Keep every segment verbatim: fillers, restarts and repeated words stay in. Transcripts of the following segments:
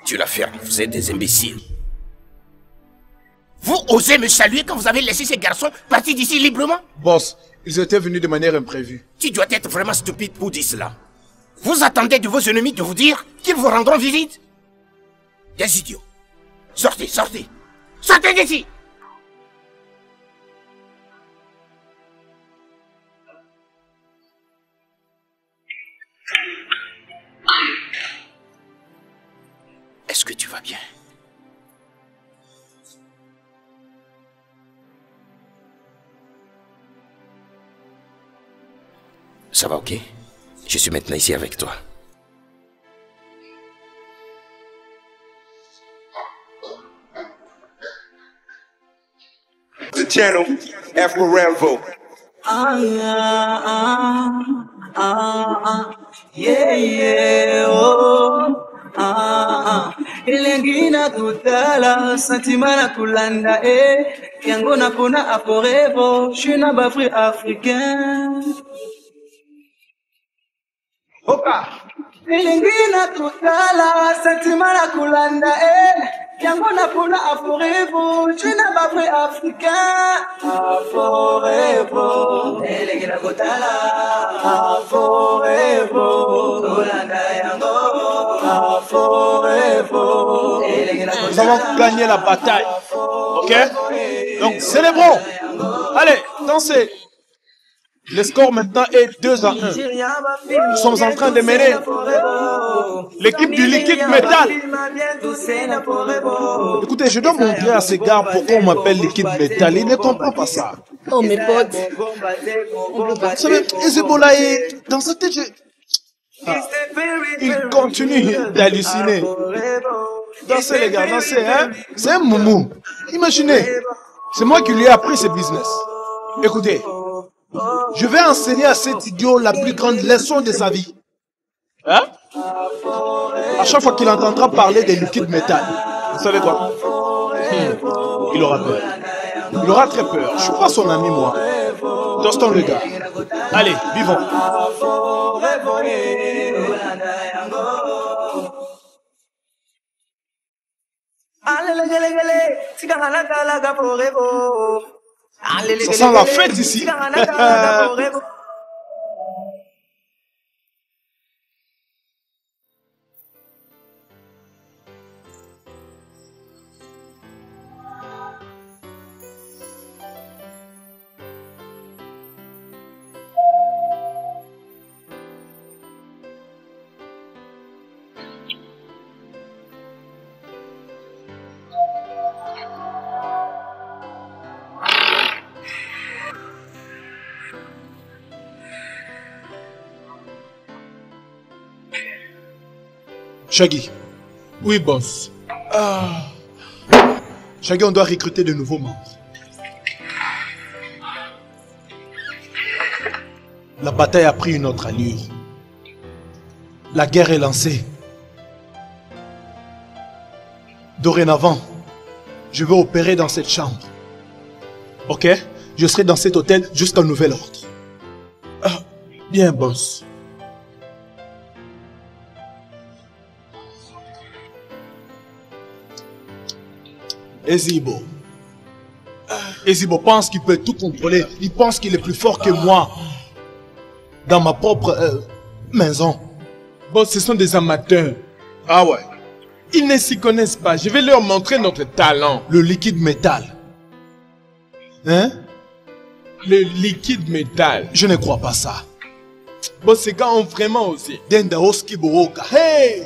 Tu la fermes, vous êtes des imbéciles. Vous osez me saluer quand vous avez laissé ces garçons partir d'ici librement? Boss, ils étaient venus de manière imprévue. Tu dois être vraiment stupide pour dire cela. Vous attendez de vos ennemis de vous dire qu'ils vous rendront visite? Des idiots. Sortez, sortez. Sortez d'ici. Est-ce que tu vas bien? Ça va, ok? Je suis maintenant ici avec toi. The channel, Afro Rambo. Ah, ah, ah, ah, yeah, yeah, oh. Ah, ah, ilengina tutala santimana kulanda eh yango na pona aporebo shina bafri africain Oka ilengina tutala santimana kulanda eh yango na pona aporebo shina bafri africain aporebo ilengina tutala aporebo kulanda yango. Nous avons gagné la bataille. Ok? Donc célébrons. Allez, dansez. Le score maintenant est deux à un. Nous sommes en train de mener l'équipe du Liquid Metal. Écoutez, je dois montrer à ces gars pourquoi on m'appelle Liquid Metal. Ils ne comprennent pas ça. Oh mes potes. Vous savez, Ezebola est dans sa tête. Je... Ah. Il continue d'halluciner. Dansez les gars, dansez, hein? C'est un moumou. Imaginez, c'est moi qui lui ai appris ce business. Écoutez, je vais enseigner à cet idiot la plus grande leçon de sa vie. Hein? À chaque fois qu'il entendra parler des liquides métal, vous savez quoi? Hmm. Il aura peur. Il aura très peur. Je suis pas son ami, moi. Dansons le gars. Allez, vivons. Ça sent la fête ici. Shaggy. Oui, boss. Ah. Shaggy, on doit recruter de nouveaux membres. La bataille a pris une autre allure. La guerre est lancée. Dorénavant, je vais opérer dans cette chambre. Ok? Je serai dans cet hôtel jusqu'à nouvel ordre. Ah, bien, boss. Ezebo. Ezebo pense qu'il peut tout contrôler. Il pense qu'il est plus fort que moi. Dans ma propre euh, maison. Boss, ce sont des amateurs. Ah ouais. Ils ne s'y connaissent pas. Je vais leur montrer notre talent. Le liquide métal. Hein? Le liquide métal. Je ne crois pas ça. Boss, ces gars ont vraiment osé. Dendaoski Boroka. Hey!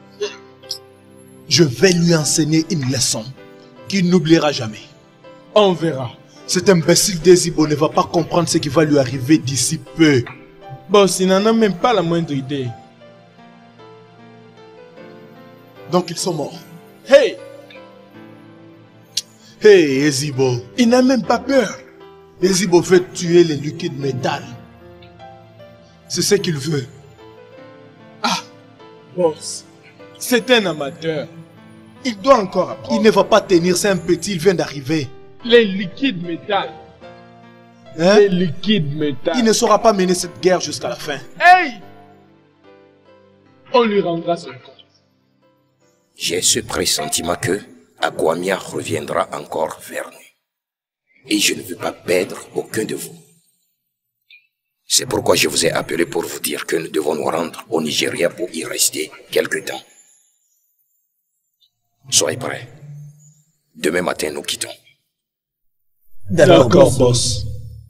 Je vais lui enseigner une leçon qu'il n'oubliera jamais. On verra. Cet imbécile d'Ezebo ne va pas comprendre ce qui va lui arriver d'ici peu. Boss, il n'en a même pas la moindre idée. Donc ils sont morts. Hey! Hey, Ezebo. Il n'a même pas peur. Ezebo veut tuer les liquides métal. C'est ce qu'il veut. Ah! Boss, c'est un amateur. Il doit encore apprendre. Il ne va pas tenir, c'est un petit, il vient d'arriver. Les liquides métal. Hein? Les liquides métal. Il ne saura pas mener cette guerre jusqu'à la fin. Hey! On lui rendra son compte. J'ai ce pressentiment que Akwamia reviendra encore vers nous. Et je ne veux pas perdre aucun de vous. C'est pourquoi je vous ai appelé pour vous dire que nous devons nous rendre au Nigeria pour y rester quelque temps. Soyez prêts. Demain matin, nous quittons. D'accord, boss.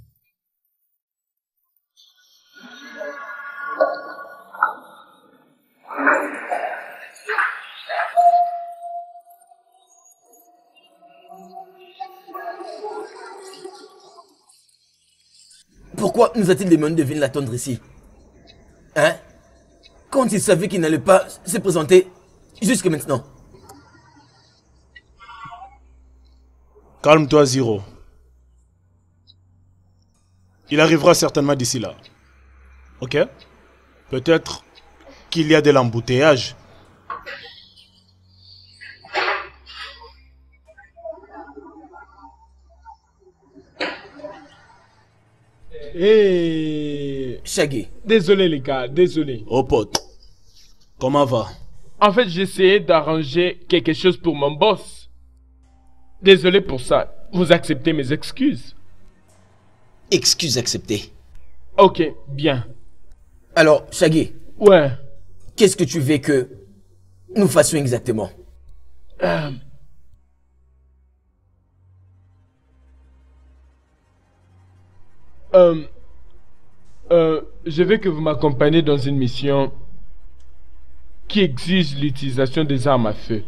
Pourquoi nous a-t-il demandé de venir l'attendre ici? Hein? Quand il savait qu'il n'allait pas se présenter jusque maintenant. Calme-toi, Zero. Il arrivera certainement d'ici là. Ok? Peut-être qu'il y a de l'embouteillage. Hey. Shaggy. Désolé les gars, désolé. Oh pote, comment va? En fait, j'essayais d'arranger quelque chose pour mon boss. Désolé pour ça. Vous acceptez mes excuses? Excuses acceptées. Ok, bien. Alors, Shaggy. Ouais. Qu'est-ce que tu veux que nous fassions exactement? Euh... Euh, euh, je veux que vous m'accompagniez dans une mission qui exige l'utilisation des armes à feu.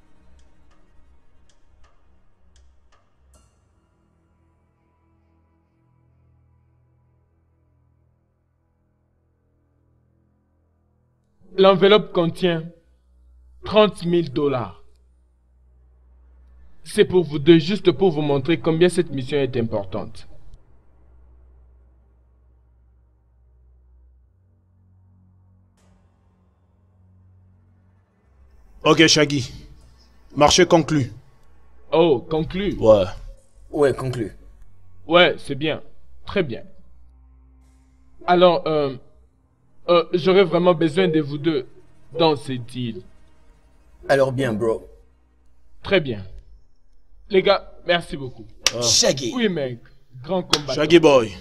L'enveloppe contient trente mille dollars. C'est pour vous deux, juste pour vous montrer combien cette mission est importante. Ok, Shaggy. Marché conclu. Oh, conclu. Ouais. Ouais, conclu. Ouais, c'est bien. Très bien. Alors, euh, euh, j'aurais vraiment besoin de vous deux dans ces deals. Alors bien, bro. Très bien. Les gars, merci beaucoup. Ah. Shaggy. Oui, mec. Grand combat. Shaggy boy.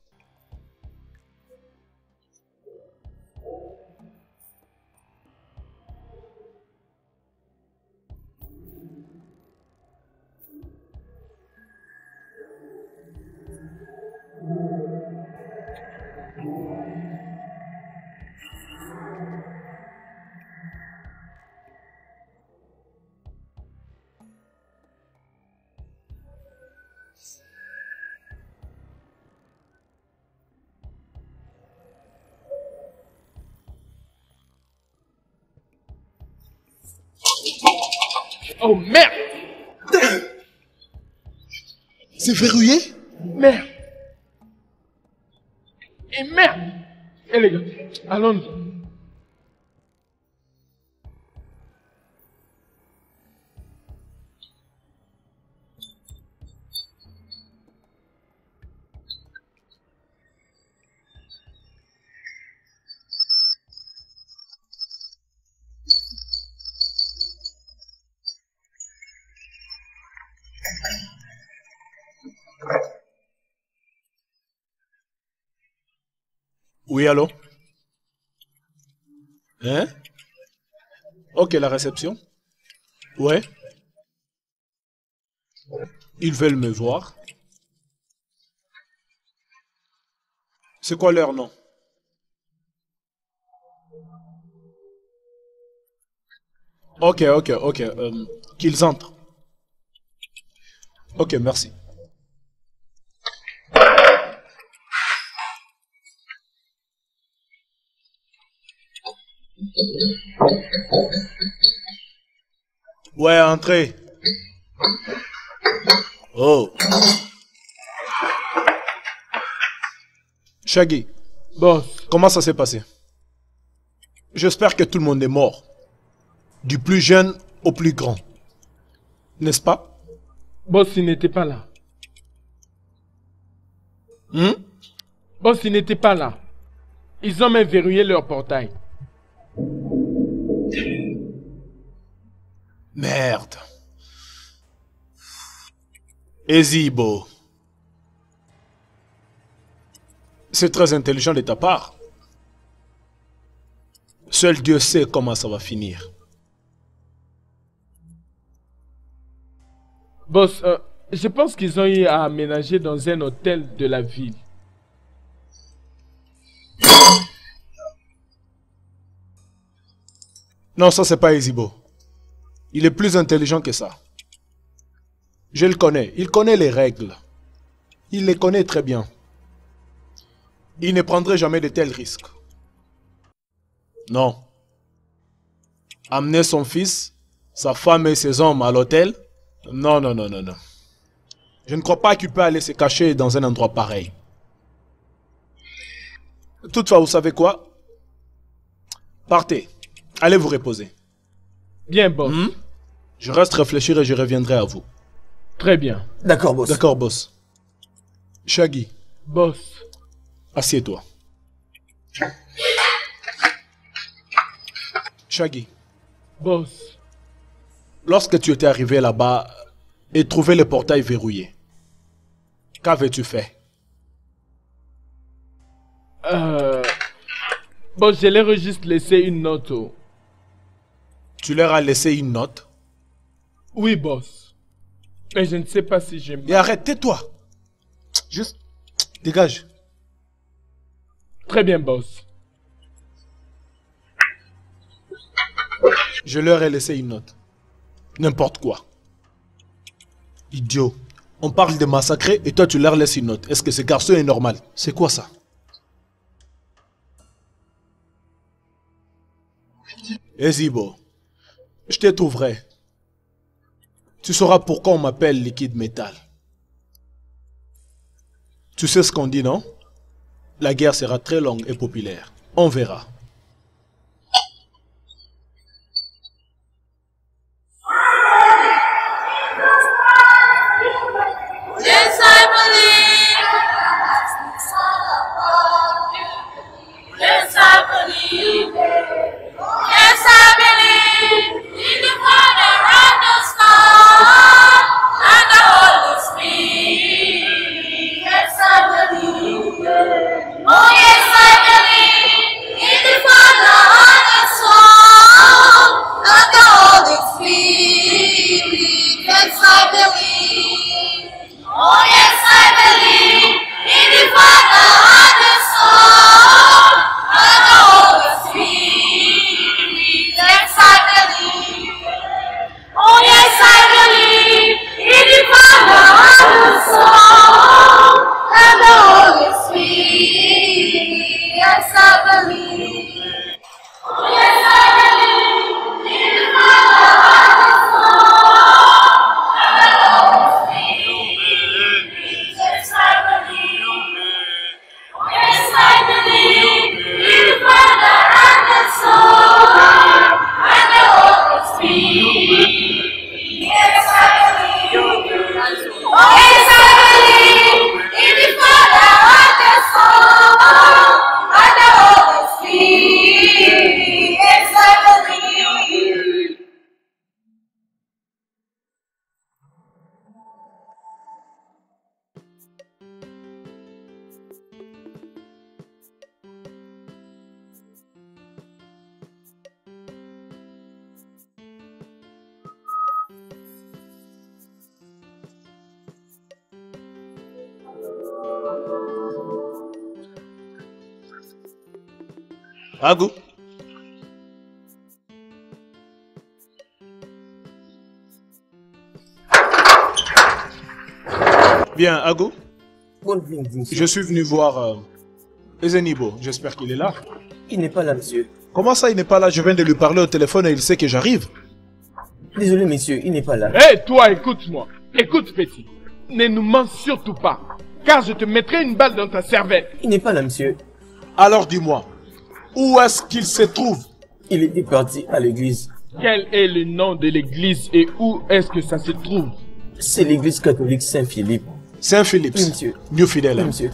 Oh merde! C'est verrouillé? Merde! Et merde! Eh les gars, allons-y. Oui, allô? Hein? Ok, la réception? Ouais. Ils veulent me voir. C'est quoi leur nom? Ok, ok, ok. Euh, qu'ils entrent. Ok, merci. Ouais, entrez. Oh. Shaggy. Boss. Comment ça s'est passé? J'espère que tout le monde est mort. Du plus jeune au plus grand. N'est-ce pas? Boss, il n'était pas là. Hmm? Boss, il n'était pas là. Ils ont même verrouillé leur portail. Merde. Ezibo. C'est très intelligent de ta part. Seul Dieu sait comment ça va finir. Boss, euh, je pense qu'ils ont eu à aménager dans un hôtel de la ville. Non, ça c'est pas Ezibo. Il est plus intelligent que ça. Je le connais. Il connaît les règles. Il les connaît très bien. Il ne prendrait jamais de tels risques. Non. Amener son fils, sa femme et ses hommes à l'hôtel? Non, non, non, non, non. Je ne crois pas qu'il peut aller se cacher dans un endroit pareil. Toutefois, vous savez quoi? Partez. Allez vous reposer. Bien, boss. Hmm? Je reste réfléchir et je reviendrai à vous. Très bien. D'accord, boss. D'accord, boss. Shaggy. Boss. Assieds-toi. Shaggy. Boss. Lorsque tu étais arrivé là-bas et trouvé le portail verrouillé, qu'avais-tu fait? Euh... Boss, je leur ai juste laissé une note. Oh. Tu leur as laissé une note? Oui, boss. Mais je ne sais pas si j'aime... Et arrête, tais-toi. Juste, dégage. Très bien, boss. Je leur ai laissé une note. N'importe quoi. Idiot. On parle de massacrer et toi tu leur laisses une note. Est-ce que ce garçon est normal? C'est quoi ça? Ezibo, je te trouverai. Tu sauras pourquoi on m'appelle liquide métal. Tu sais ce qu'on dit, non? La guerre sera très longue et populaire. On verra. Yes, I believe. Yes, I believe. Yes, I believe in the Father and the Son and the Holy Spirit. Yes, I believe. Oh, yes, I believe in the Father and the Son and the Holy Spirit. Yes, I believe. Oh, yes, I believe in the Father and the Son and the Holy Spirit. Yes, I believe. Oh, yes, I believe in the Father and the Son and the Holy Spirit. Yes, I believe. Oh, yes, I believe in the Father and the Son and the Holy Spirit. Yes, I believe. Oh, yes, I believe in the Father and the Son and the Holy Spirit. Yes, I believe. Oh, yes, I believe in the Father and the Son and the Holy Spirit. Yes, I believe. Agou. Bien, Agou. Bonne nuit, monsieur. Je suis venu voir euh, Ezenibo. J'espère qu'il est là. Il n'est pas là, monsieur. Comment ça, il n'est pas là? Je viens de lui parler au téléphone et il sait que j'arrive. Désolé, monsieur, il n'est pas là. Hé, hey, toi, écoute-moi. Écoute, petit. Ne nous mens surtout pas. Car je te mettrai une balle dans ta cervelle. Il n'est pas là, monsieur. Alors dis-moi, où est-ce qu'il se trouve? Il était parti à l'église. Quel est le nom de l'église et où est-ce que ça se trouve? C'est l'église catholique Saint-Philippe. Saint-Philippe. Oui, monsieur. New fidèle. Oui, monsieur.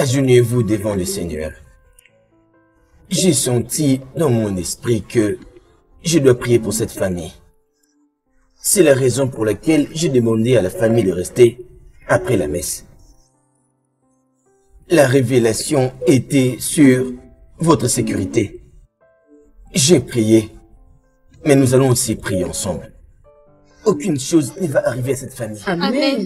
Agenouillez-vous devant le Seigneur. J'ai senti dans mon esprit que je dois prier pour cette famille. C'est la raison pour laquelle j'ai demandé à la famille de rester après la messe. La révélation était sur votre sécurité. J'ai prié, mais nous allons aussi prier ensemble. Aucune chose ne va arriver à cette famille. Amen.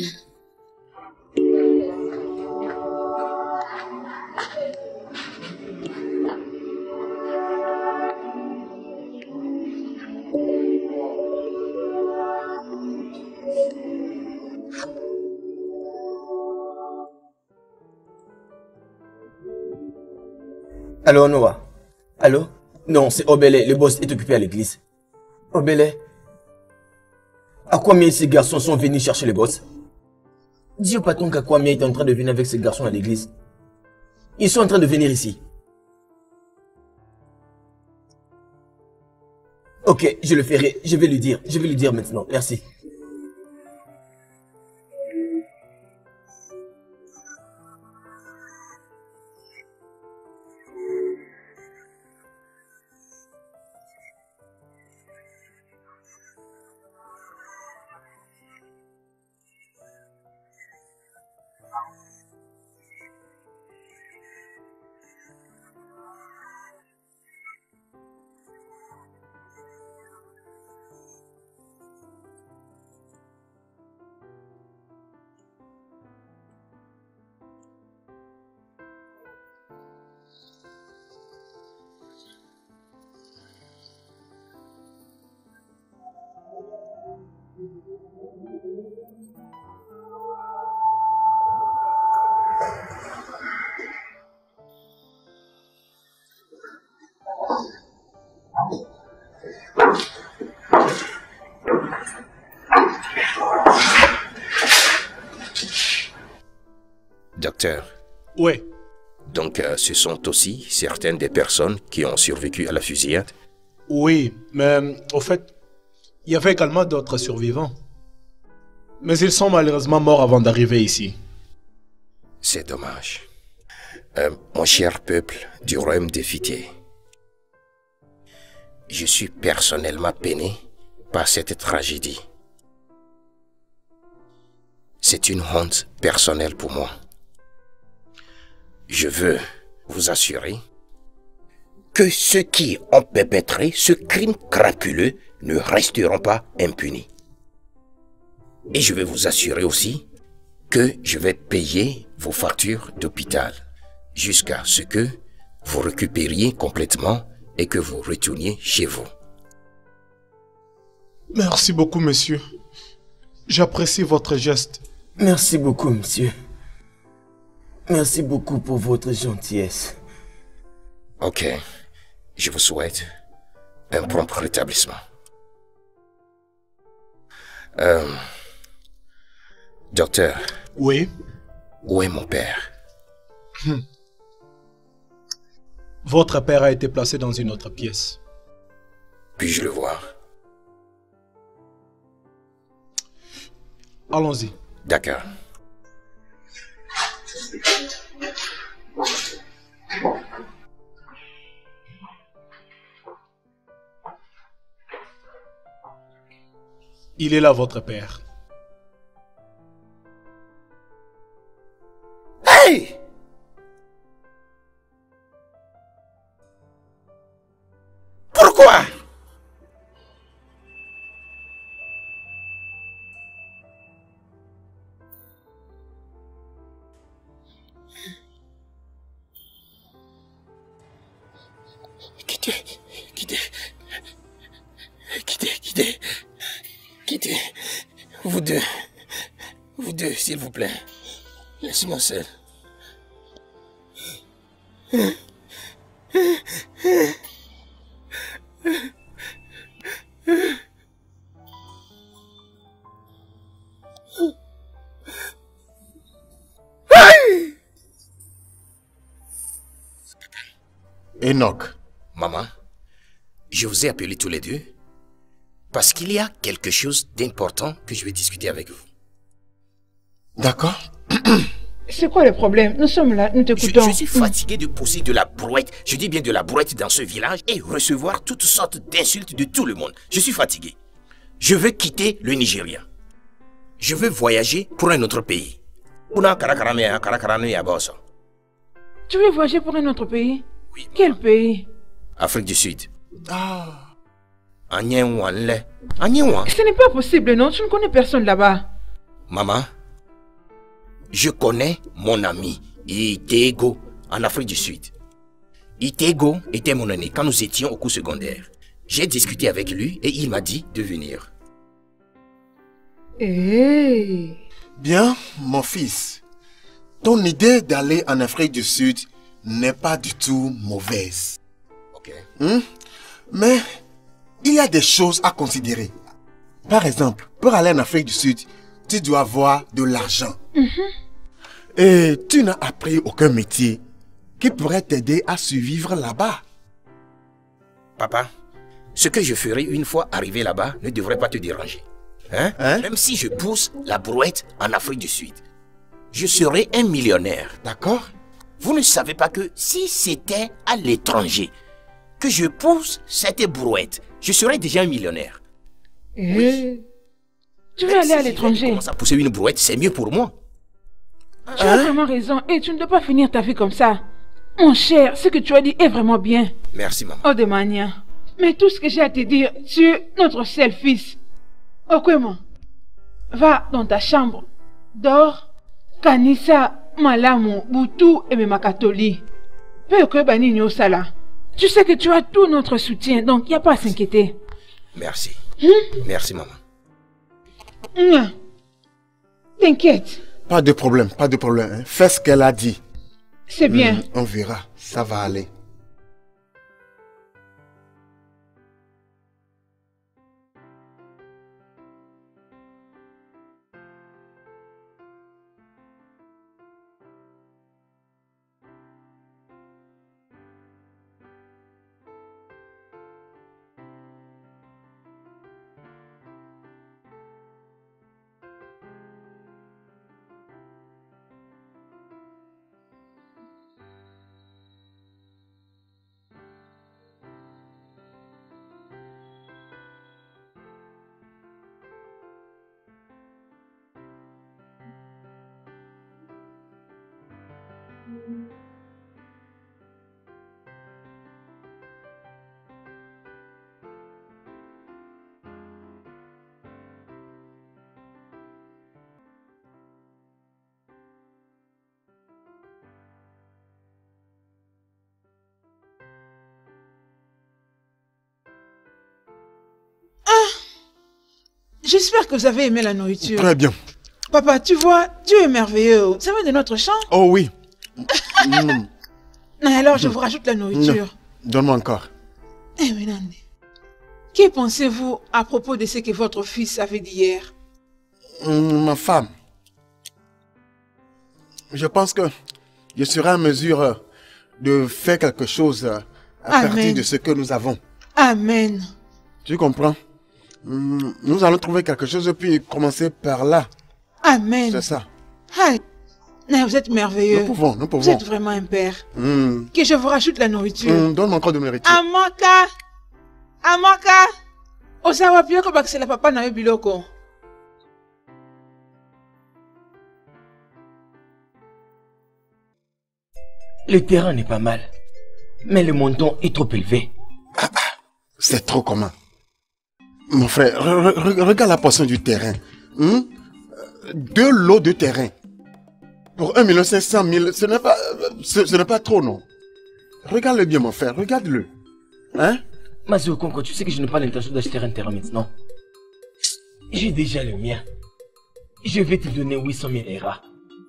Allô, Noah? Allô? Non, c'est Obélé, le boss est occupé à l'église. Obélé? Aquamia et ces garçons sont venus chercher le boss? Dis au patron qu'Aquamia est en train de venir avec ces garçons à l'église. Ils sont en train de venir ici. Ok, je le ferai, je vais lui dire, je vais lui dire maintenant, merci. Docteur. Oui. Donc, euh, ce sont aussi certaines des personnes qui ont survécu à la fusillade? Oui, mais au fait, il y avait également d'autres survivants. Mais ils sont malheureusement morts avant d'arriver ici. C'est dommage. Euh, mon cher peuple du royaume des Fitiers, je suis personnellement peiné par cette tragédie. C'est une honte personnelle pour moi. Je veux vous assurer que ceux qui ont perpétré ce crime crapuleux ne resteront pas impunis. Et je vais vous assurer aussi que je vais payer vos factures d'hôpital jusqu'à ce que vous récupériez complètement et que vous retourniez chez vous. Merci beaucoup, monsieur. J'apprécie votre geste. Merci beaucoup, monsieur. Merci beaucoup pour votre gentillesse. Ok. Je vous souhaite un prompt rétablissement. Euh, docteur. Oui? Où est mon père? Hmm. Votre père a été placé dans une autre pièce. Puis-je le voir? Allons-y. D'accord. Il est là, votre père. Hey! Pourquoi? Quittez, quittez, quittez, quittez, quittez, vous deux, vous deux, s'il vous plaît, laissez-moi seul. Enoch. Maman, je vous ai appelés tous les deux parce qu'il y a quelque chose d'important que je vais discuter avec vous. D'accord. C'est quoi le problème? Nous sommes là, nous Je, t'écoutons. je suis fatigué de pousser de la brouette, je dis bien de la brouette dans ce village et recevoir toutes sortes d'insultes de tout le monde. Je suis fatigué. Je veux quitter le Nigeria. Je veux voyager pour un autre pays. Tu veux voyager pour un autre pays? Oui. Quel pays? Afrique du Sud. Ah. Ce n'est pas possible, non? Tu ne connais personne là-bas. Maman, je connais mon ami Itego en Afrique du Sud. Itego était mon ami quand nous étions au cours secondaire. J'ai discuté avec lui et il m'a dit de venir. Hey. Bien, mon fils. Ton idée d'aller en Afrique du Sud n'est pas du tout mauvaise. Ok. Hmm? Mais il y a des choses à considérer. Par exemple, pour aller en Afrique du Sud, tu dois avoir de l'argent. Mm-hmm. Et tu n'as appris aucun métier qui pourrait t'aider à survivre là-bas. Papa, ce que je ferai une fois arrivé là-bas ne devrait pas te déranger. Hein? Hein? Même si je pousse la brouette en Afrique du Sud, je serai un millionnaire. D'accord? Vous ne savez pas que si c'était à l'étranger que je pousse cette brouette, je serais déjà un millionnaire. Et oui. Tu veux Même aller si à l'étranger? Si commence à pousser une brouette, c'est mieux pour moi. Tu hein? as vraiment raison. Et tu ne dois pas finir ta vie comme ça. Mon cher, ce que tu as dit est vraiment bien. Merci, maman. Oh, de manière. Mais tout ce que j'ai à te dire, tu es notre seul fils. Okwema, va dans ta chambre. Dors. Kanisa, Malamu, Boutou et Memakatoli. Peu que Bani Sala. Tu sais que tu as tout notre soutien, donc il n'y a pas à s'inquiéter. Merci. Hmm? Merci, maman. Mmh. T'inquiète. Pas de problème, pas de problème. Hein. Fais ce qu'elle a dit. C'est bien. Mmh, on verra, ça va aller. J'espère que vous avez aimé la nourriture. Très bien. Papa, tu vois, Dieu est merveilleux. Ça vient de notre champ? Oh oui. mm. Alors, je vous rajoute la nourriture. Donne-moi encore. Eh, Menande, que pensez-vous à propos de ce que votre fils avait dit hier? mm, Ma femme, je pense que je serai en mesure de faire quelque chose à Amen. Partir de ce que nous avons. Amen. Tu comprends? Nous allons trouver quelque chose et puis commencer par là. Amen. C'est ça. Hi. Vous êtes merveilleux. Nous pouvons, nous pouvons. Vous êtes vraiment un père. Mm. Que je vous rajoute la nourriture. Mm, donne-moi encore de nourriture. Amaka. Amaka. Osawa pio ko bakse la papa na biloko. Le terrain n'est pas mal, mais le montant est trop élevé. Ah, ah, c'est trop commun. Mon frère, re re regarde la portion du terrain. Hmm? Deux lots de terrain. Pour un million cinq cent mille, ce n'est pas, ce, ce n'est pas trop, non? Regarde-le bien, mon frère, regarde-le. Hein? Mazio Konko, tu sais que je n'ai pas l'intention d'acheter un terrain maintenant. J'ai déjà le mien. Je vais te donner huit cent mille Naira.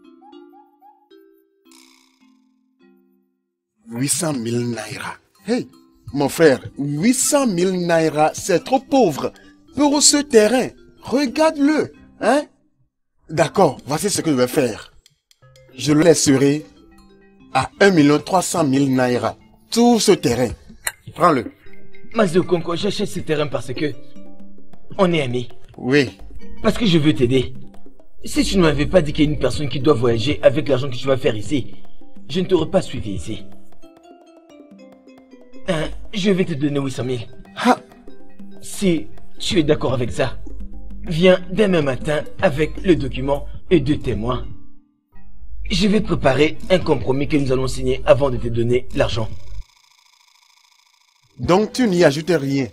huit cent mille Naira. Hey! Mon frère, huit cent mille Naira, c'est trop pauvre pour ce terrain. Regarde-le, hein? D'accord, voici ce que je vais faire. Je le laisserai à un million trois cent mille Naira. Tout ce terrain. Prends-le. Mazio Konko, j'achète ce terrain parce que on est amis. Oui. Parce que je veux t'aider. Si tu ne m'avais pas dit qu'il y a une personne qui doit voyager avec l'argent que tu vas faire ici, je ne t'aurais pas suivi ici. Hein, je vais te donner huit cent mille. Ah. Si tu es d'accord avec ça, viens demain matin avec le document et deux témoins. Je vais préparer un compromis que nous allons signer avant de te donner l'argent. Donc tu n'y ajoutes rien.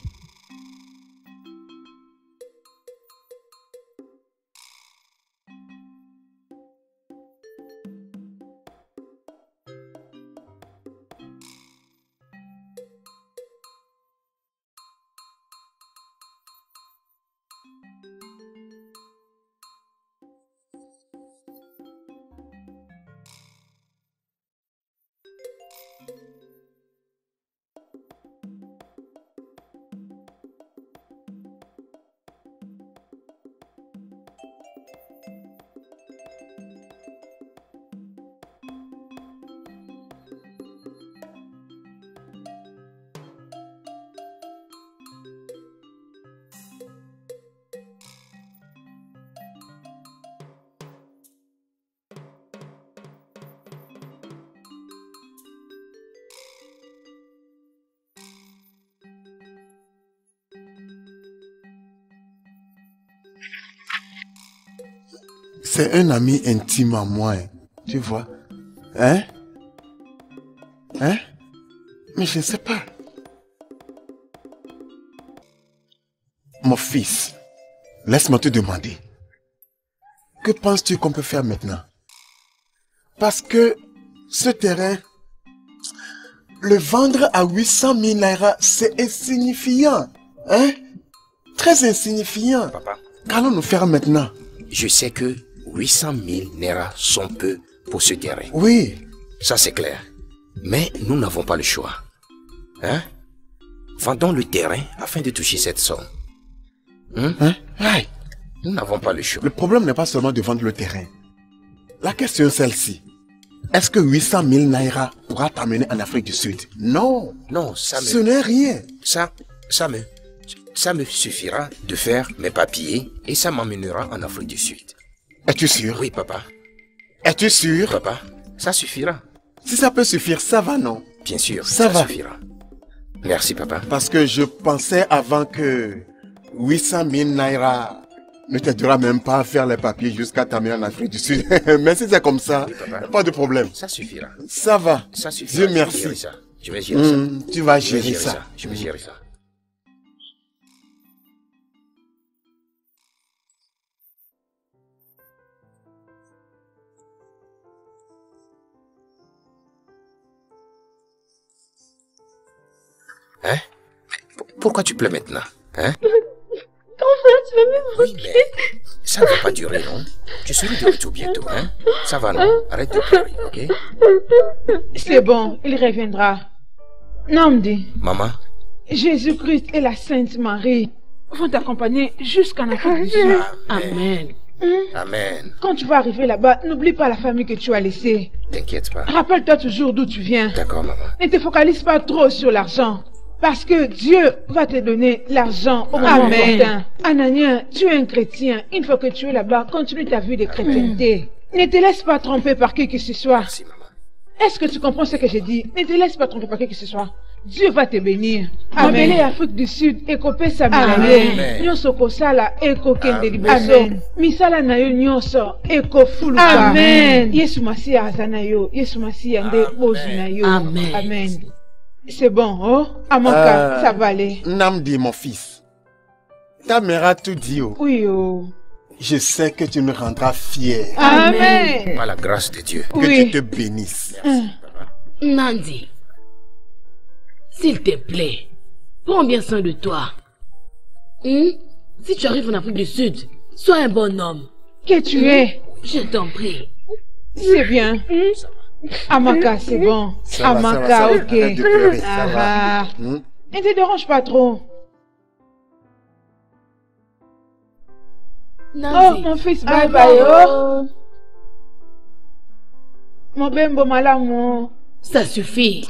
C'est un ami intime à moi, hein, tu vois. Hein? Hein? Mais je ne sais pas. Mon fils, laisse-moi te demander. Que penses-tu qu'on peut faire maintenant? Parce que ce terrain, le vendre à huit cent mille naira, c'est insignifiant. Hein? Très insignifiant. Papa. Qu'allons-nous faire maintenant? Je sais que huit cent mille naira sont peu pour ce terrain. Oui. Ça c'est clair. Mais nous n'avons pas le choix. Hein? Vendons le terrain afin de toucher cette somme. Hein? Hein? Ouais. Nous n'avons pas le choix. Le problème n'est pas seulement de vendre le terrain. La question est celle-ci. Est-ce que huit cent mille naira pourra t'amener en Afrique du Sud? Non. Non, ça me... Ce n'est rien. Ça, ça me... Ça me suffira de faire mes papiers et ça m'emmènera en Afrique du Sud. Es-tu sûr? Oui, papa. Es-tu sûr? Papa, ça suffira. Si ça peut suffire, ça va, non? Bien sûr, ça, ça va. suffira. Merci, papa. Parce que je pensais avant que huit cent mille naira ne t'aidera même pas à faire les papiers jusqu'à t'amener en Afrique du Sud. Mais si c'est comme ça, Oui, papa. pas de problème. Ça suffira. Ça va. Ça suffira. Dieu merci. Je vais gérer ça. Je vais gérer ça. Mmh, tu vas Je vais gérer, gérer ça. ça. Je vais gérer ça. Hein? Pourquoi tu plais maintenant? Hein? Comment tu vas me Oui, mais ça ne va pas durer, non? Tu seras de retour bientôt, hein? Ça va, non? Arrête de pleurer, ok? C'est bon, il reviendra. Namdi, Maman, Jésus-Christ et la Sainte Marie vont t'accompagner jusqu'en Afrique du Sud. Amen. Hum? Amen. Quand tu vas arriver là-bas, n'oublie pas la famille que tu as laissée. T'inquiète pas. Rappelle-toi toujours d'où tu viens. D'accord, maman. Ne te focalise pas trop sur l'argent. Parce que Dieu va te donner l'argent au moment opportun. Anania, tu es un chrétien. Une fois que tu es là-bas, continue ta vie de chrétienté. Ne te laisse pas tromper par qui que ce soit. Merci, maman. Est-ce que tu comprends ce que j'ai dit? Ne te laisse pas tromper par qui que ce soit. Dieu va te bénir. Amen. Afrique du Sud, ekope sa Amen. nyonso kosala ekokende Amen. liboso. Misala na yo nyonso ekofuluka. Amen. Yesu Masiya aza na yo. Yesu Masiya nde bozwi na yo. Amen. Amen. C'est bon, oh? Amaka, Euh, ça va aller. Namdi, mon fils. Ta mère a tout dit, oh. Oui, oh. Je sais que tu nous rendras fiers. Amen. Par la grâce de Dieu. Que Oui. Dieu te bénisse. Nandi, s'il te plaît, prends bien soin de toi. Hum? Si tu arrives en Afrique du Sud, sois un bon homme. Que tu es? Je t'en prie. C'est bien. Amaka, c'est bon. Ça va, ça va, Amaka, ça va. ok. Arrête de pleurer, ça Ah, va. ah. Hmm? Ne te dérange pas trop. Oh, Nandi. mon fils, Ah, bye bye, oh. oh. Mon bembo malamu. Ça suffit.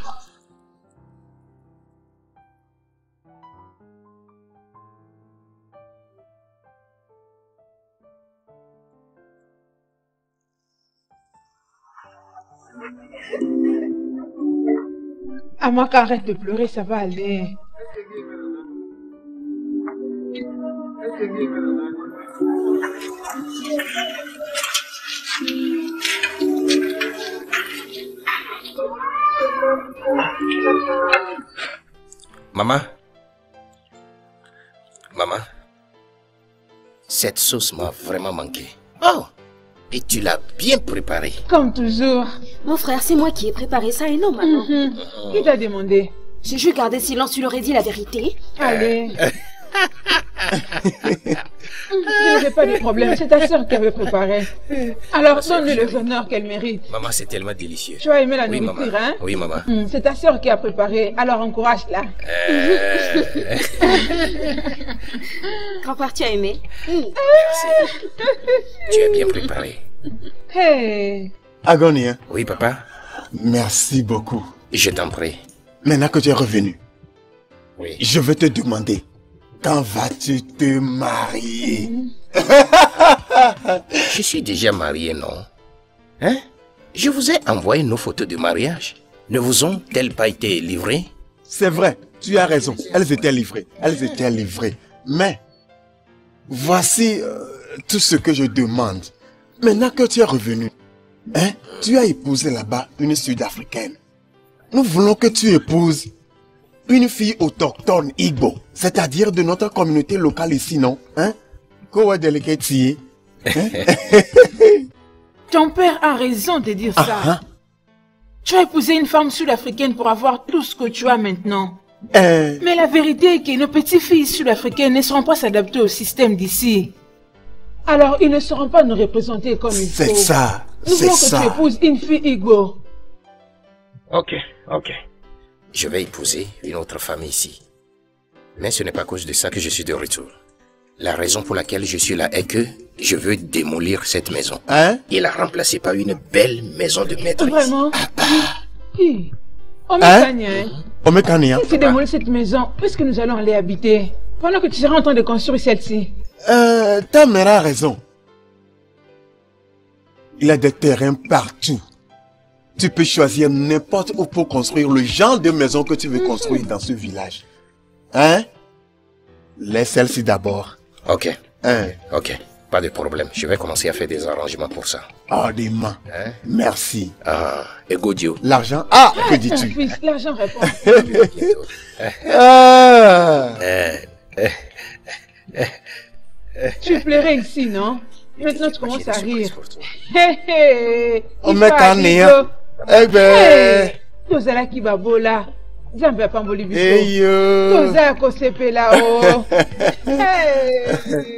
Amaka, arrête de pleurer, ça va aller. Maman. Maman. Cette sauce m'a vraiment manqué. Oh! Et tu l'as bien préparée. Comme toujours. Mon frère, c'est moi qui ai préparé ça et non maman. Mm -hmm. Qui t'a demandé? Si je gardais silence, tu leur ai dit la vérité. Allez. Je n'ai pas de problème, c'est ta soeur qui avait préparé. Alors donne-lui les honneurs qu'elle mérite. Maman, c'est tellement délicieux. Tu as aimé la oui, nourriture, maman. hein? Oui, maman. Mmh, c'est ta soeur qui a préparé, alors encourage-la. Euh... Grand-père, tu as aimé? Merci. Tu as bien préparé. Hey. Agony, hein? Oui, papa. Merci beaucoup. Je t'en prie. Maintenant que tu es revenu, oui. Je vais te demander, quand vas-tu te marier? Je suis déjà marié, non? Hein? Je vous ai envoyé nos photos de mariage. Ne vous ont-elles pas été livrées? C'est vrai, tu as raison. Elles étaient livrées. Elles étaient livrées. Mais, voici euh, tout ce que je demande. Maintenant que tu es revenu, hein, tu as épousé là-bas une Sud-Africaine. Nous voulons que tu épouses une fille autochtone Igbo, c'est-à-dire de notre communauté locale ici, non? Hein? Kowa Deliketi. Ton père a raison de dire ça. Ah, tu as épousé une femme sud-africaine pour avoir tout ce que tu as maintenant. Euh... Mais la vérité est que nos petites filles sud-africaines ne seront pas s'adapter au système d'ici. Alors, ils ne seront pas nous représenter comme il faut. C'est ça, Nous voulons que ça. tu épouses une fille Igbo. Ok, ok. Je vais épouser une autre famille ici. Mais ce n'est pas à cause de ça que je suis de retour. La raison pour laquelle je suis là est que je veux démolir cette maison. Hein? Et la remplacer par une belle maison de maîtrise. Vraiment? Qui? Hein? Omekania. Omekania. Qui démolir cette maison? Où est-ce que nous allons aller habiter? Pendant que tu seras en train de construire celle-ci. Euh, ta mère a raison. Il y a des terrains partout. Tu peux choisir n'importe où pour construire le genre de maison que tu veux construire dans ce village. Hein? Laisse celle-ci d'abord. Ok. Hein? Ok. Pas de problème. Je vais commencer à faire des arrangements pour ça. Oh, des mains. Hein? Merci. Ah, Egodio. L'argent. Ah, que dis-tu? Oui, l'argent répond. Ah. Tu pleurais ici, non? Maintenant, tu commences à rire. Hé, hé! On met qu'un nez. Eh ben. Tozala qui va bola. Zambia pamboli biso. Hey yo. Tozala ko sepe là-haut. Hey.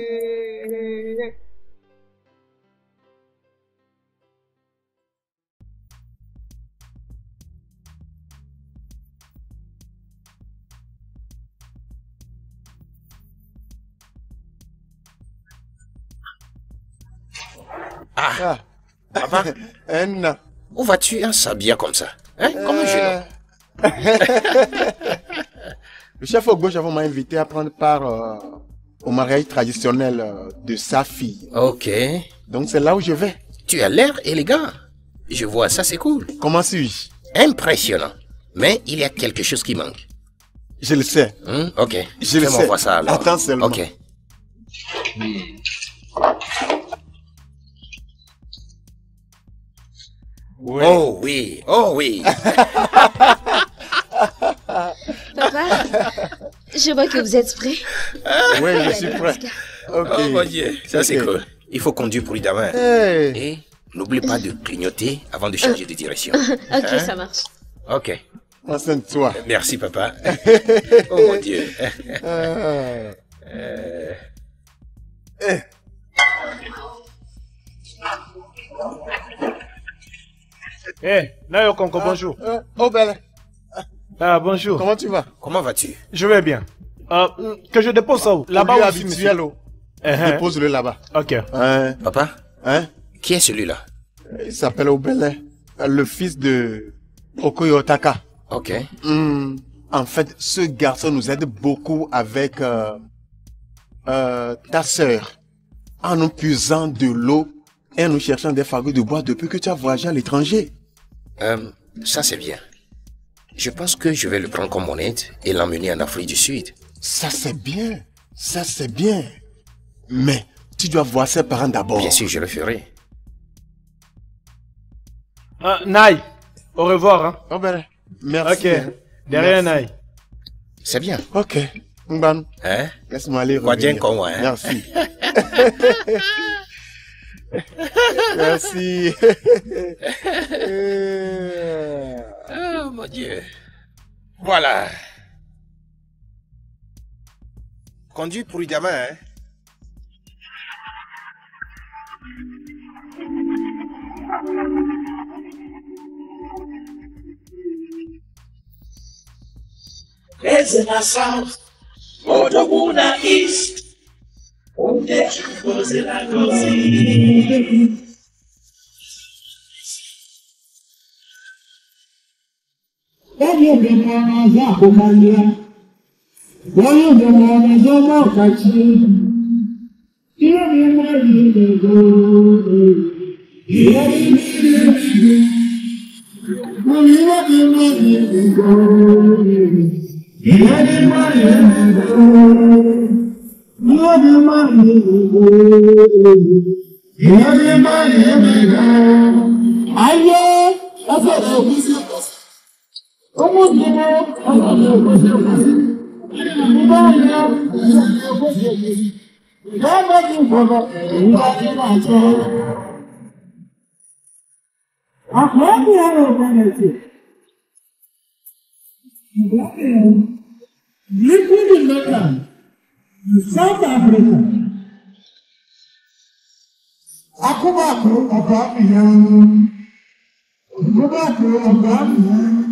Ah, papa, Un. où vas-tu en sabia comme ça? Hein? Comme un jeune homme. Le chef au gauche m'a invité à prendre part euh, au mariage traditionnel euh, de sa fille. Ok. Donc c'est là où je vais. Tu as l'air élégant. Je vois, ça c'est cool. Comment suis-je? Impressionnant. Mais il y a quelque chose qui manque. Je le sais. Hum, ok. Je le Fais-moi sais. voir ça alors. Attends seulement. Ok. Oui. Oh oui, oh oui. Papa, je vois que vous êtes prêt. Oui, je suis prêt. Ok. Oh mon Dieu, ça c'est Ok. cool. Il faut conduire prudemment. Hey. Et n'oublie pas de clignoter avant de changer de direction. Ok, Hein? ça marche. Ok. Enseigne-toi. Merci papa. Oh mon Dieu. Ah. Euh, Eh. Eh, Nayo Konko, bonjour. Euh, oh belle. Ah, bonjour. Comment tu vas? Comment vas-tu? Je vais bien. Euh, que je dépose ça où? Là-bas Là-bas aussi, habituel. monsieur. Oh. Uh-huh. Dépose-le là-bas. Ok. Hein? Papa, Hein? qui est celui-là? Il s'appelle Obele, le fils de Okoyotaka. Ok. Hmm, en fait, ce garçon nous aide beaucoup avec euh, euh, ta sœur en nous puisant de l'eau et en nous cherchant des fagots de bois depuis que tu as voyagé à l'étranger. Euh, ça c'est bien. Je pense que je vais le prendre comme mon aide et l'emmener en Afrique du Sud. Ça c'est bien. Ça c'est bien. Mais tu dois voir ses parents d'abord. Bien sûr, je le ferai. Ah, Naï, au revoir. Hein. Oh ben, merci. Ok, derrière Naï. C'est bien. Ok, Mban. Hein? Laisse-moi aller Quoi revenir. dire qu'on voit, hein? Merci. Merci. Oh mon Dieu. Voilà. Conduis prudemment, hein? Ezra South, Odoguna East, Onde Chukoze la Gozi. Onye dị mmanụ ọzọ akụmalia, onye dị mmanụ ọzọ n'ọkachi, ihe dị mmanụ ego, ihe dị mmanụ ego, onye dị mmanụ ego, ihe dị mmanụ ego, ihe dị mmanụ ego, ihe dị mmanụ ego, aye, ọsọ na-ekwusi ọsọ. Como que não? South Africa. Aku aku ọba mi yan. Aku aku ọba mi yan.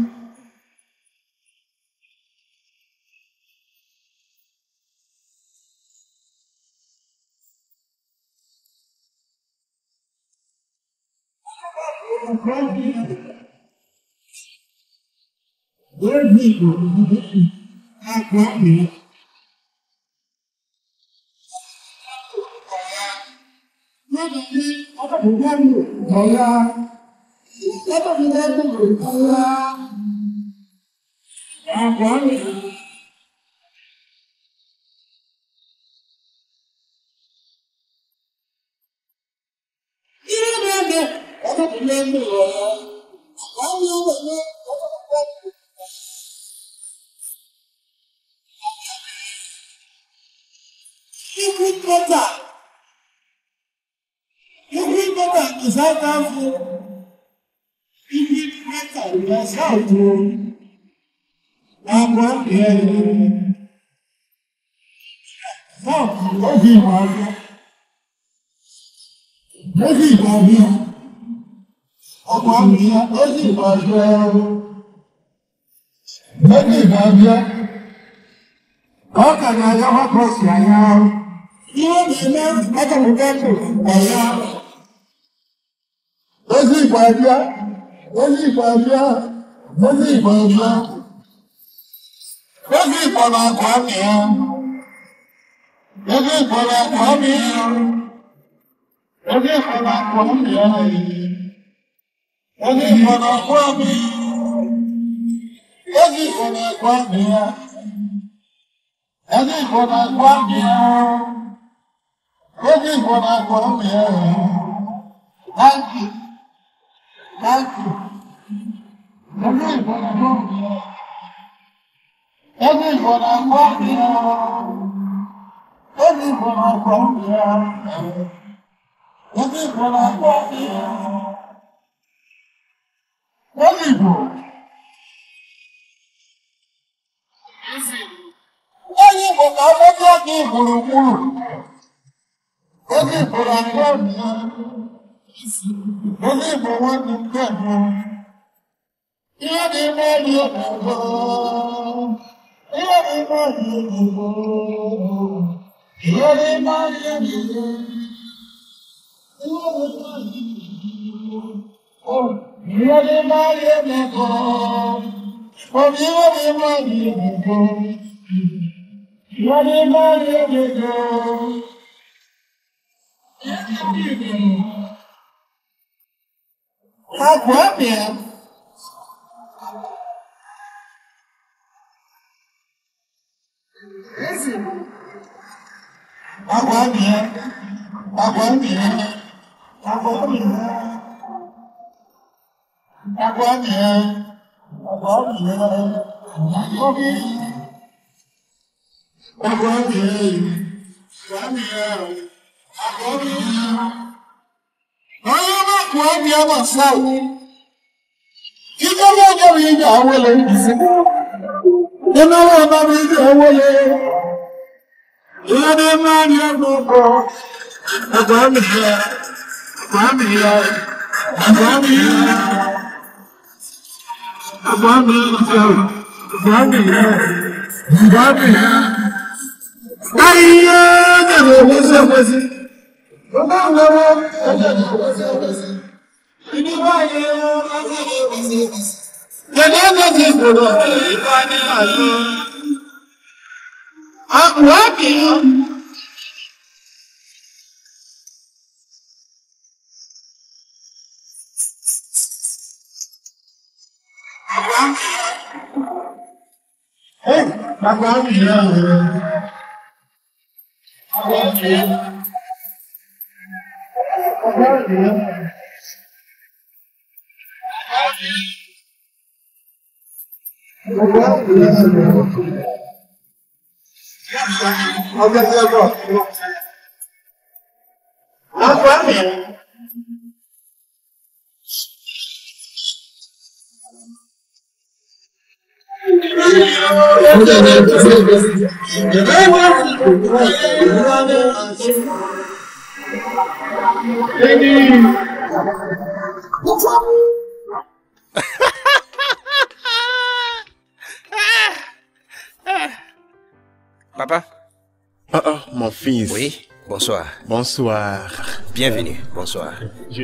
Papa? Oh, oh, mon fils. Oui, bonsoir. Bonsoir. Bienvenue, bonsoir. Je...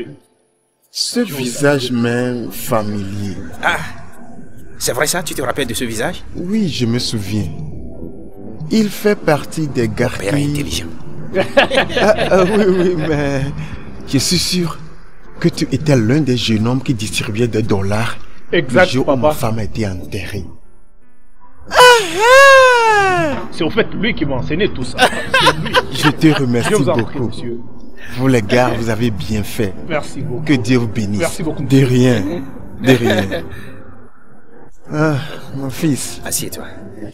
Ce visage même familier. Ah, c'est vrai ça? Tu te rappelles de ce visage? Oui, je me souviens. Il fait partie des gars qui... Père intelligent. ah, ah, oui, oui, mais... Je suis sûr que tu étais l'un des jeunes hommes qui distribuaient des dollars exact, le jour papa. où ma femme a été enterrée. C'est au fait lui qui m'a enseigné tout ça. Je te remercie Je vous en beaucoup. prie, monsieur. Vous les gars, vous avez bien fait. Merci beaucoup. Que Dieu vous bénisse. Merci beaucoup. De rien. De rien. Ah, mon fils. Assieds-toi.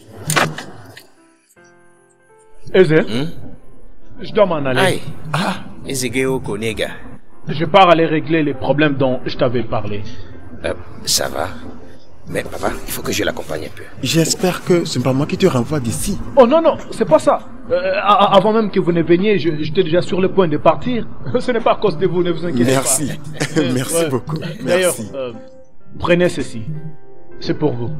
Eze, hmm? je dois m'en aller. Aïe. Ah, Ezegeo Konega. Je pars aller régler les problèmes dont je t'avais parlé. Euh, ça va. Mais papa, il faut que je l'accompagne un peu. J'espère que ce n'est pas moi qui te renvoie d'ici. Oh non, non, c'est pas ça. Euh, avant même que vous ne veniez, j'étais déjà sur le point de partir. Ce n'est pas à cause de vous, ne vous inquiétez Merci. pas. Merci. Merci ouais. beaucoup. D'ailleurs, Merci. Euh, prenez ceci. C'est pour vous.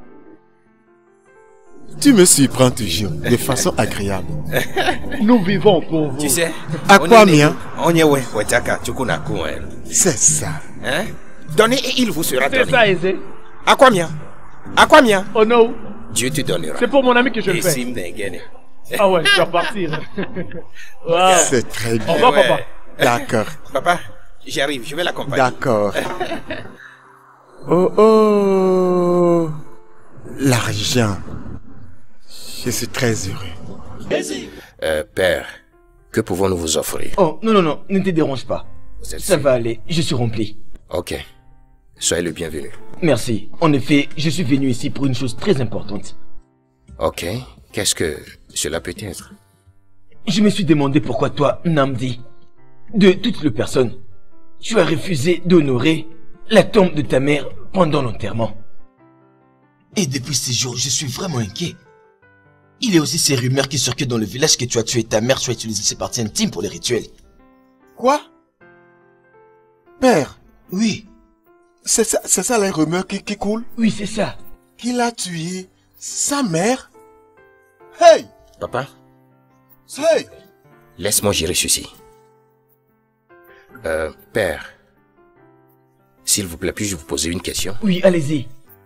Tu me surprends toujours, de façon agréable. Nous vivons pour vous. Tu sais, à quoi mien? On y est, ouais, Wataka, tu connais quoi? C'est ça. Hein? Donnez et il vous sera donné. C'est ça, Aizé. À quoi mien? À quoi mien? Oh non. Dieu te donnera. C'est pour mon ami que je le fais. Ah ouais, je dois partir. Wow. C'est très bien. Au revoir, ouais. papa. D'accord. Papa, j'arrive, je vais l'accompagner. D'accord. Oh oh. L'argent. Je suis très heureux. Euh, père, que pouvons-nous vous offrir? Oh, non, non, non, ne te dérange pas. Ça sûr? Va aller, je suis rempli. Ok. Soyez le bienvenu. Merci. En effet, je suis venu ici pour une chose très importante. Ok. Qu'est-ce que cela peut être? Je me suis demandé pourquoi toi, Namdi, de toutes les personnes, tu as refusé d'honorer la tombe de ta mère pendant l'enterrement. Et depuis ces jours, je suis vraiment inquiet. Il y a aussi ces rumeurs qui circulent dans le village que tu as tué ta mère, tu as utilisé ses parties intimes pour les rituels. Quoi? Père? Oui. C'est ça, c'est ça les rumeurs qui, qui coulent? Oui, c'est ça. Qu'il a tué sa mère? Hey! Papa? Hey! Laisse-moi gérer ceci. Euh, père. S'il vous plaît, puis-je vous poser une question? Oui, allez-y.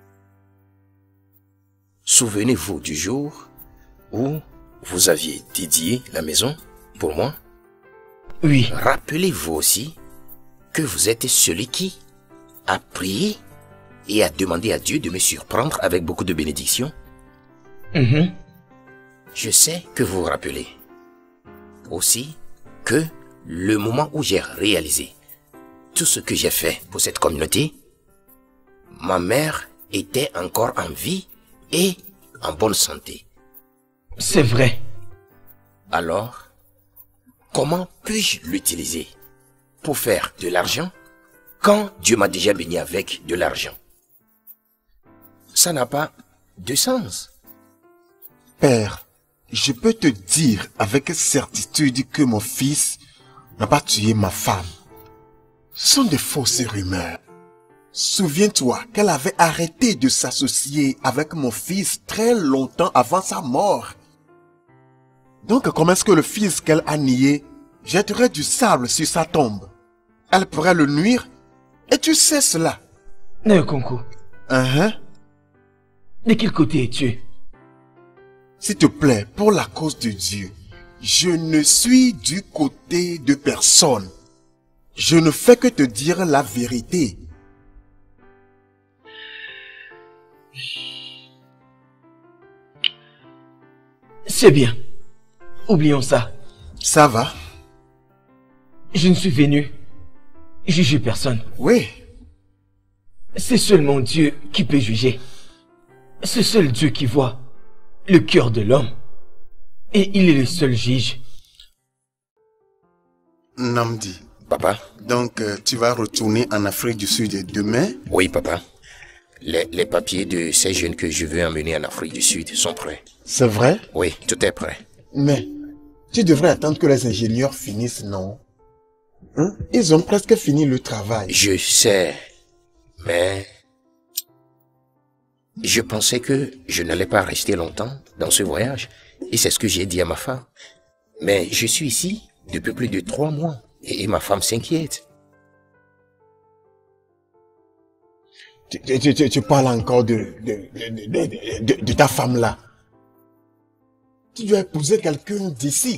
Souvenez-vous du jour où vous aviez dédié la maison pour moi? Oui. Rappelez-vous aussi que vous êtes celui qui a prié et a demandé à Dieu de me surprendre avec beaucoup de bénédictions? Mm-hmm. Je sais que vous vous rappelez. aussi que le moment où j'ai réalisé tout ce que j'ai fait pour cette communauté, ma mère était encore en vie et en bonne santé. C'est vrai. Alors, comment puis-je l'utiliser pour faire de l'argent quand Dieu m'a déjà béni avec de l'argent? Ça n'a pas de sens. Père, je peux te dire avec certitude que mon fils n'a pas tué ma femme. Ce sont des fausses rumeurs. Souviens-toi qu'elle avait arrêté de s'associer avec mon fils très longtemps avant sa mort. Donc comment est-ce que le fils qu'elle a nié jetterait du sable sur sa tombe? Elle pourrait le nuire, et tu sais cela. Néokonko. Uh-huh. De quel côté es-tu? S'il te plaît, pour la cause de Dieu, je ne suis du côté de personne. Je ne fais que te dire la vérité. C'est bien. Oublions ça. Ça va? Je ne suis venu juger personne. Oui. C'est seulement Dieu qui peut juger. C'est seul Dieu qui voit le cœur de l'homme. Et il est le seul juge. Namdi. Papa. Donc, euh, tu vas retourner en Afrique du Sud demain? Oui, papa. Les, les papiers de ces jeunes que je veux emmener en Afrique du Sud sont prêts. C'est vrai? Oui, tout est prêt. Mais, tu devrais attendre que les ingénieurs finissent, non? Hein? Ils ont presque fini le travail. Je sais, mais... Je pensais que je n'allais pas rester longtemps dans ce voyage. Et c'est ce que j'ai dit à ma femme. Mais je suis ici depuis plus de trois mois. Et ma femme s'inquiète. Tu, tu, tu, tu parles encore de, de, de, de, de, de ta femme là. Tu dois épouser quelqu'un d'ici.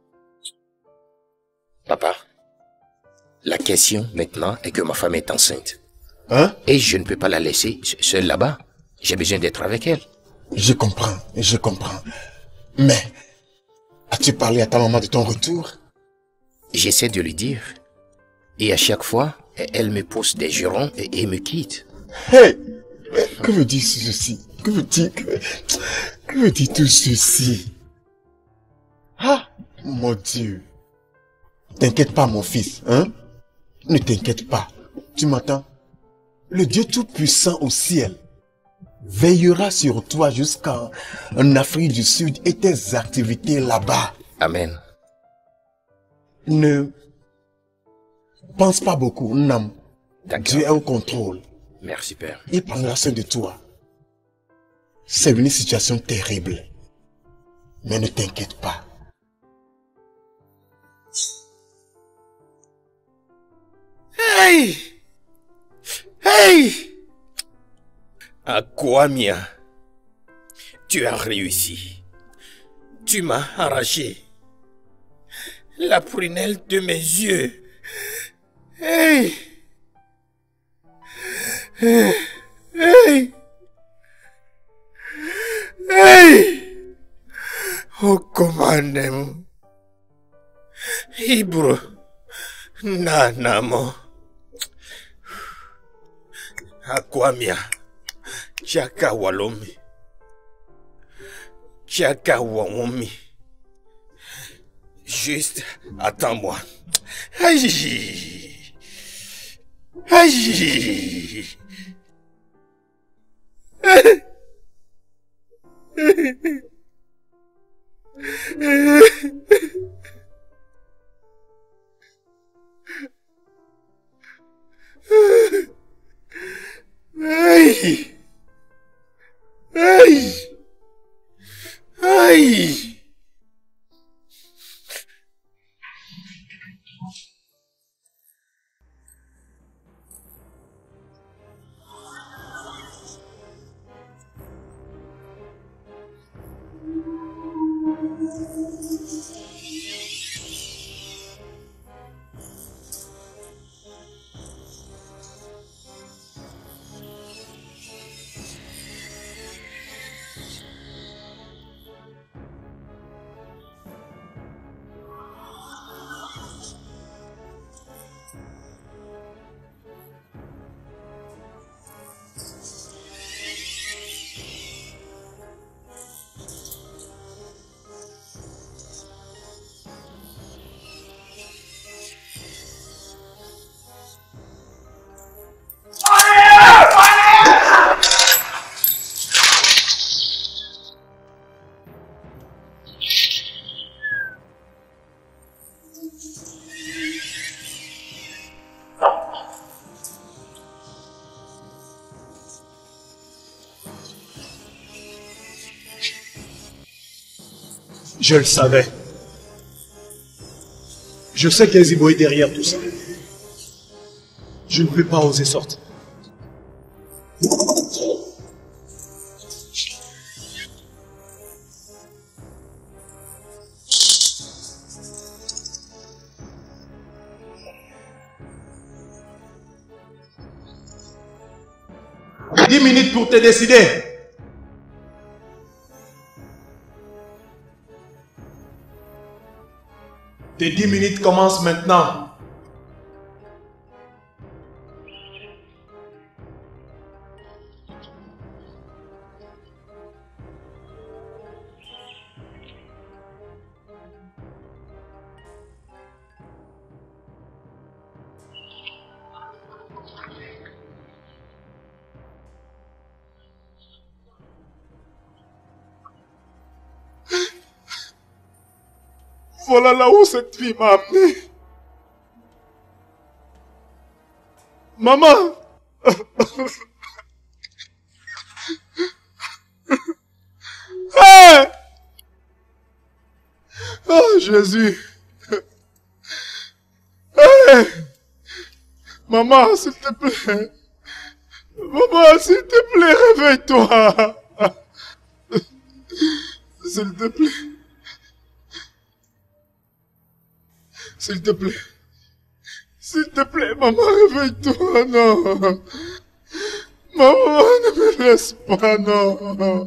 Papa, la question maintenant est que ma femme est enceinte. Hein? Et je ne peux pas la laisser seule là-bas. J'ai besoin d'être avec elle. Je comprends, je comprends. Mais, as-tu parlé à ta maman de ton retour? J'essaie de lui dire. Et à chaque fois, elle me pousse des jurons et, et me quitte. Hey! Que veut dire ceci? Que veut dire que... Que veut dire tout ceci? Ah! Mon Dieu! T'inquiète pas, mon fils, hein? Ne t'inquiète pas. Tu m'entends? Le Dieu Tout-Puissant au ciel veillera sur toi jusqu'en Afrique du Sud et tes activités là-bas. Amen. Ne pense pas beaucoup, Nam. Dieu est au contrôle. Merci, Père. Il prendra soin de toi. C'est une situation terrible. Mais ne t'inquiète pas. Hey! Hey! Akwamia, tu as réussi. Tu m'as arraché la prunelle de mes yeux. Hey! Hey! Hey! Hey! Oh, commandem. Ibro. Nanamo. Akwamia. Chaka walomi. Chaka wawomi. Juste, attends-moi. Aïe! Aïe! Aïe! Aïe! Aïe! Je le savais. Je sais qu'Ezibo est derrière tout ça. Je ne vais pas oser sortir. Dix minutes pour te décider. Tes dix minutes commencent maintenant. Voilà là où cette fille m'a amené. Maman. Hey! Oh Jésus. Hey! Maman, s'il te plaît. Maman, s'il te plaît, réveille-toi. S'il te plaît. S'il te plaît. S'il te plaît, maman, réveille-toi, non. Maman, ne me laisse pas, non.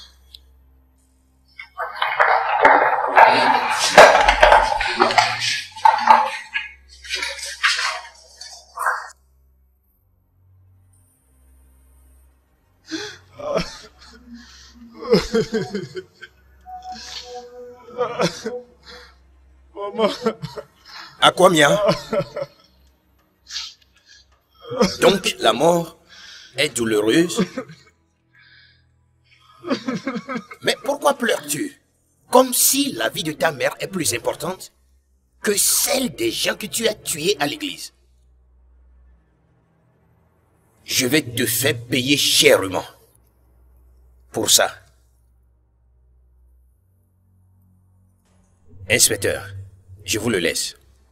Maman. Aquamia. Donc, la mort est douloureuse. Mais pourquoi pleures-tu? Comme si la vie de ta mère est plus importante que celle des gens que tu as tués à l'église. Je vais te faire payer chèrement pour ça. Inspecteur, je vous le laisse.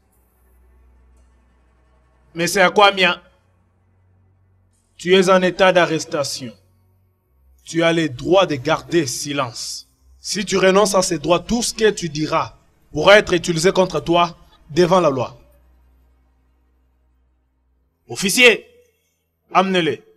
Mais c'est Aquamia. Tu es en état d'arrestation. Tu as le droit de garder silence. Si tu renonces à ces droits, tout ce que tu diras pourra être utilisé contre toi devant la loi. Officier, amenez-les.